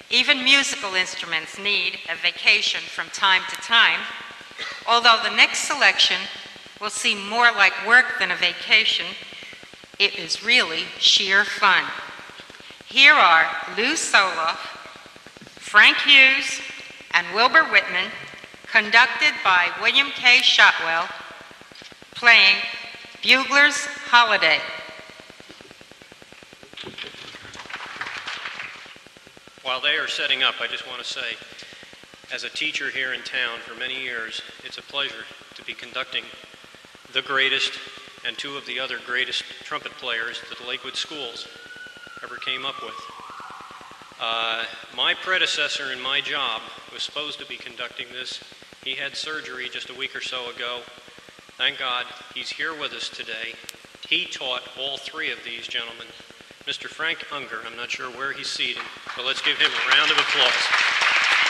Even musical instruments need a vacation from time to time, although the next selection will seem more like work than a vacation. It is really sheer fun. Here are Lou Soloff, Frank Hughes, and Wilbur Wittemann, conducted by William K. Shotwell, playing Bugler's Holiday. While they are setting up, I just want to say, as a teacher here in town for many years, it's a pleasure to be conducting the greatest and two of the other greatest trumpet players that the Lakewood schools ever came up with. My predecessor in my job was supposed to be conducting this. He had surgery just a week or so ago. Thank God he's here with us today. He taught all three of these gentlemen. Mr. Frank Unger, I'm not sure where he's seated, but let's give him a round of applause.